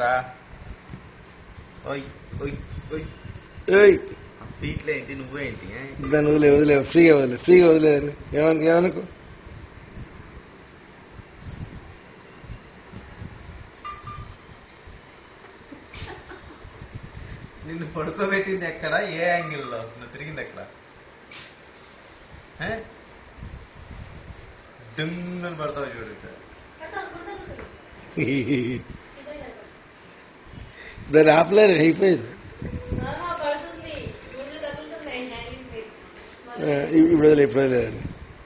ఏంట్రా? ఓయ్ ఓయ్ ఓయ్ ఏయ్ ఫీట్లో ఏంటి? నువ్వేంటి? దాన్ని వదిలే ఫ్రీగా వదిలేదు ఏమనుకో. నిన్ను పడుకోబెట్టింది ఎక్కడ? ఏ యాంగిల్లో నువ్వు తిరిగింది ఎక్కడ? డుంగని పడతావు చూడు సార్. దాన్ని ఆపలేరు, అయిపోయింది. ఇప్పుడు వదిలేదు.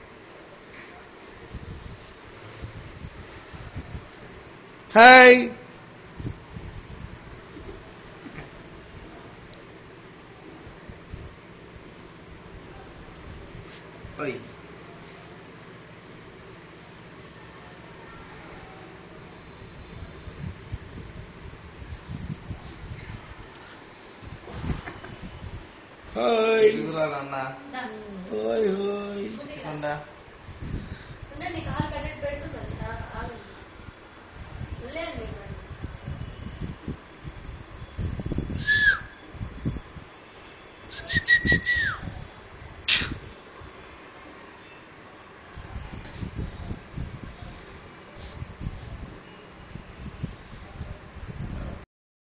హాయ్ ఓయ్ హాయ్ అన్నా హాయ్ హాయ్.